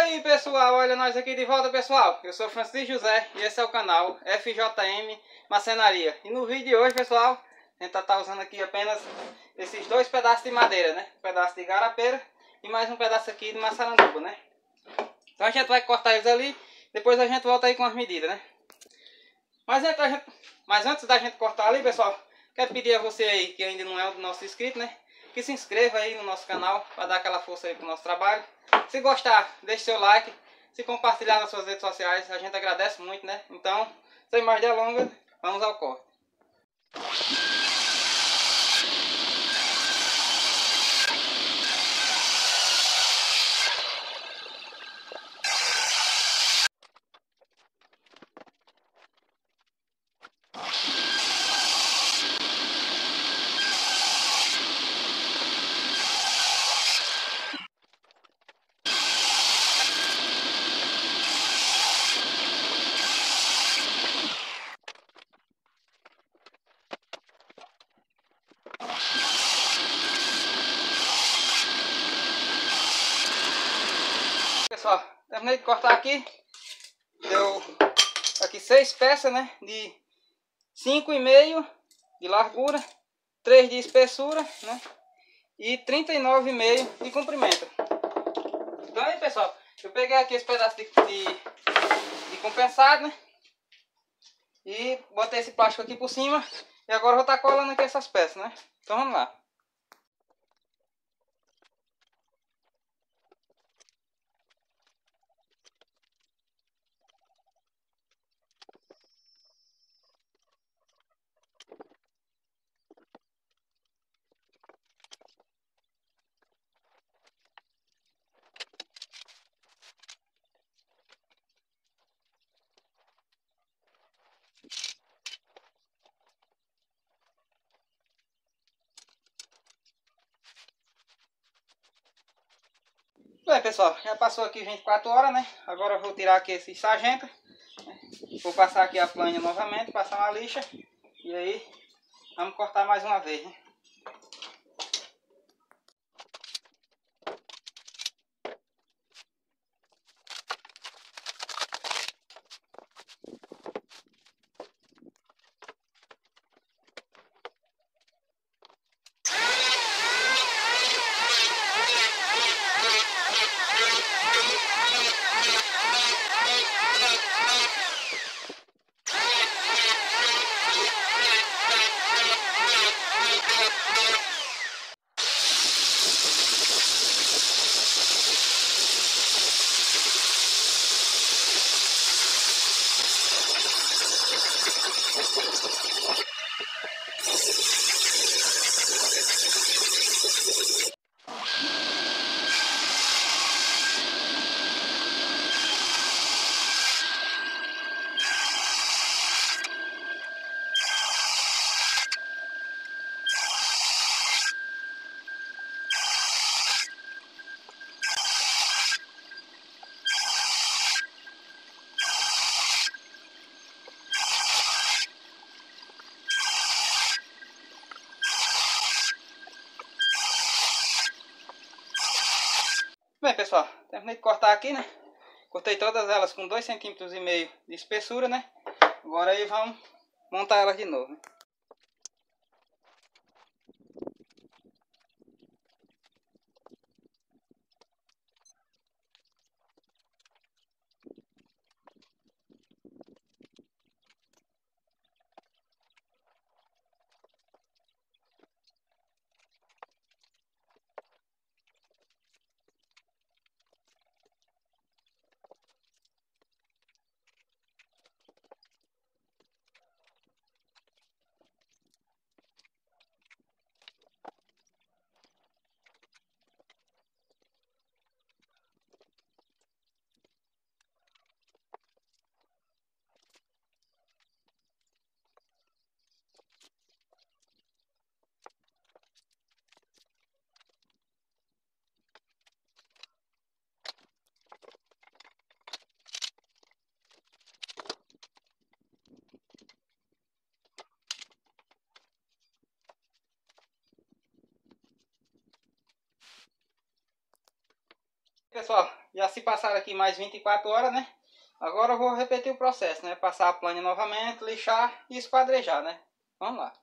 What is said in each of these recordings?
aí pessoal, olha nós aqui de volta pessoal. Eu sou Francisco José e esse é o canal FJM Marcenaria. E no vídeo de hoje pessoal, a gente tá usando aqui apenas esses dois pedaços de madeira, né? Um pedaço de garapeira e mais um pedaço aqui de maçaranduba, né? Então a gente vai cortar eles ali, depois a gente volta aí com as medidas, né? Mas antes da gente cortar ali pessoal, quero pedir a você aí que ainda não é o nosso inscrito, né? Que se inscreva aí no nosso canal para dar aquela força aí pro nosso trabalho. Se gostar, deixe seu like. Se compartilhar nas suas redes sociais, a gente agradece muito, né? Então, sem mais delongas, vamos ao corte. Pessoal, terminei de cortar aqui. Deu aqui 6 peças, né? De 5,5 de largura, 3 de espessura, né? E 39,5 de comprimento. Então aí pessoal, eu peguei aqui esse pedaço de compensado, né? E botei esse plástico aqui por cima. E agora eu vou estar colando aqui essas peças, né? Então vamos lá. Bem pessoal, já passou aqui 24 horas, né? Agora eu vou tirar aqui esse sargento, né? Vou passar aqui a planha novamente, passar uma lixa. E aí, vamos cortar mais uma vez, né? Bem pessoal, terminei de cortar aqui, né? Cortei todas elas com 2,5 cm de espessura, né? Agora aí vamos montar elas de novo, né? Pessoal, Já se passaram aqui mais 24 horas, né? Agora eu vou repetir o processo, né? Passar a plana novamente, lixar e esquadrejar, né? Vamos lá.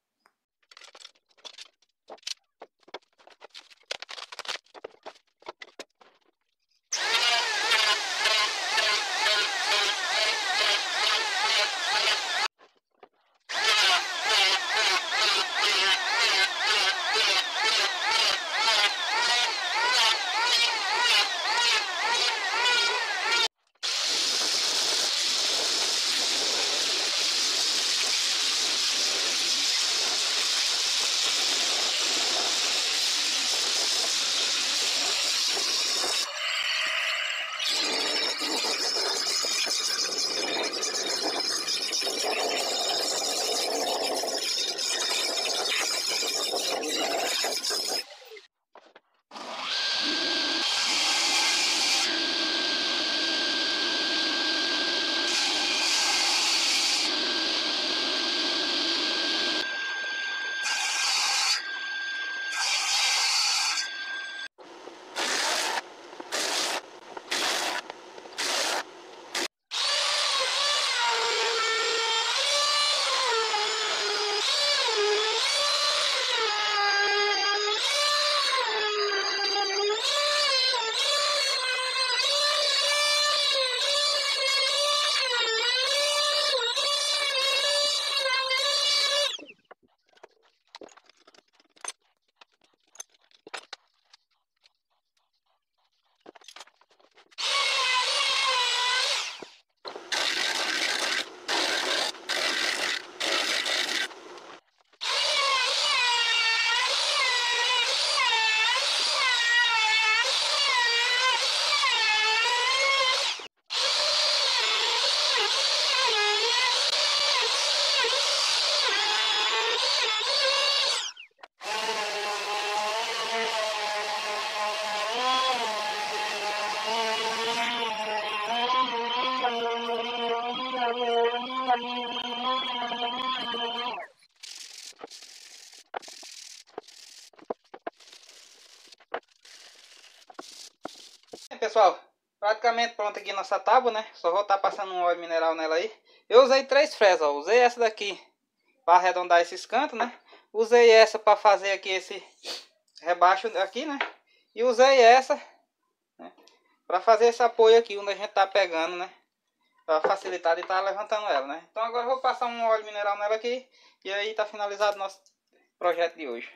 Pessoal, praticamente pronto aqui nossa tábua, né? Só vou estar passando um óleo mineral nela aí. Eu usei 3 fresas, ó. Usei essa daqui para arredondar esses cantos, né? Usei essa para fazer aqui esse rebaixo aqui, né? E usei essa, né, para fazer esse apoio aqui onde a gente tá pegando, né? Para facilitar de estar levantando ela, né? Então agora eu vou passar um óleo mineral nela aqui. E aí tá finalizado o nosso projeto de hoje.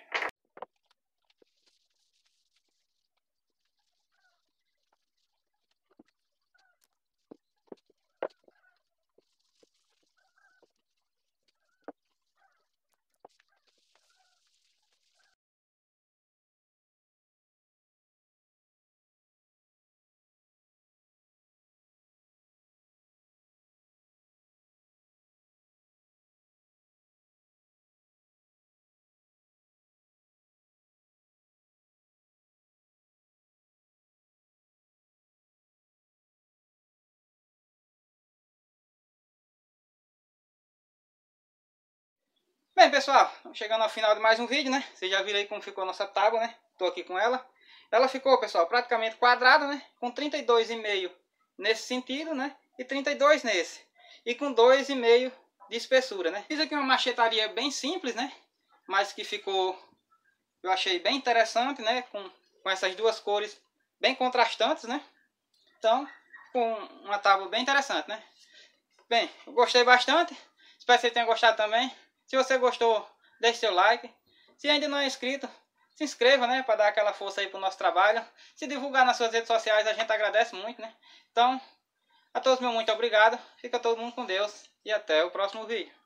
Bem, pessoal, chegando ao final de mais um vídeo, né? Vocês já viram aí como ficou a nossa tábua, né? Tô aqui com ela. Ela ficou, pessoal, praticamente quadrada, né? Com 32,5 nesse sentido, né? E 32 nesse. E com 2,5 de espessura, né? Fiz aqui uma machetaria bem simples, né? Mas que ficou, eu achei bem interessante, né? Com essas duas cores bem contrastantes, né? Então, com uma tábua bem interessante, né? Bem, eu gostei bastante. Espero que você tenha gostado também. Se você gostou, deixe seu like. Se ainda não é inscrito, se inscreva, né? Para dar aquela força aí pro nosso trabalho. Se divulgar nas suas redes sociais, a gente agradece muito, né? Então, a todos meu muito obrigado. Fica todo mundo com Deus. E até o próximo vídeo.